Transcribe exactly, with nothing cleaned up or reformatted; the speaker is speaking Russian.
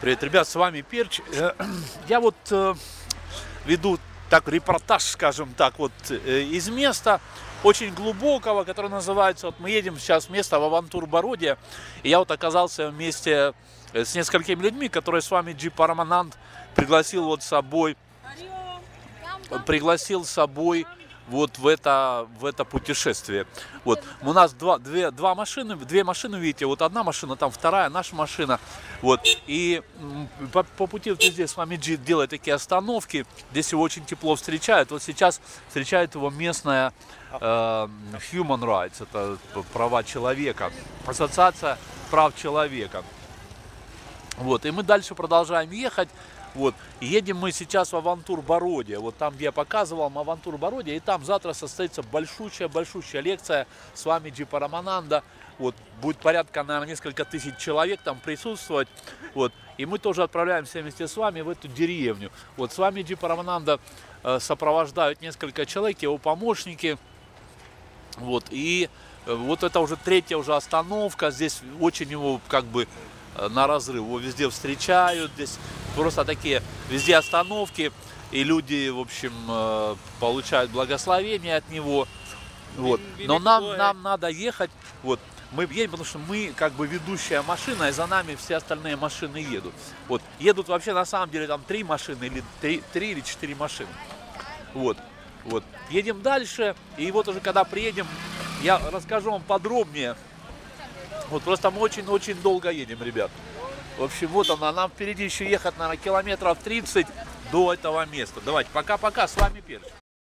Привет, ребят, с вами Перч. Я вот э, веду так репортаж, скажем так, вот э, из места очень глубокого, которое называется, вот мы едем сейчас в место в Авантур-Бородье, и я вот оказался вместе с несколькими людьми, которые с вами Джип Параманант пригласил вот с собой, пригласил с собой вот в это, в это путешествие. Вот у нас два, две, два машины, две машины, видите, вот одна машина, там вторая, наша машина. Вот, и по, по пути вот здесь с вами Джип делает такие остановки, здесь его очень тепло встречают. Вот сейчас встречает его местная э, Human Rights, это права человека, ассоциация прав человека. Вот, и мы дальше продолжаем ехать. Вот, едем мы сейчас в Авантур-Бородье, вот там, где я показывал, Авантур-Бородье, и там завтра состоится большущая-большущая лекция с вами Джип Парамананда. Вот, будет порядка, наверное, несколько тысяч человек там присутствовать. Вот, и мы тоже отправляемся вместе с вами в эту деревню. Вот, с вами Джип Парамананда э, сопровождают несколько человек, его помощники. Вот, и э, вот это уже третья уже остановка, здесь очень его как бы на разрыв, его везде встречают, здесь просто такие везде остановки, и люди, в общем, получают благословение от него. Вот. Но нам, нам надо ехать, вот, мы едем, потому что мы как бы ведущая машина, и за нами все остальные машины едут. Вот, едут вообще на самом деле там три машины, или три, три или четыре машины. Вот, вот, едем дальше, и вот уже когда приедем, я расскажу вам подробнее. Вот просто мы очень-очень долго едем, ребят. В общем, вот она, нам впереди еще ехать, наверное, километров тридцать до этого места. Давайте, пока-пока, с вами Перч.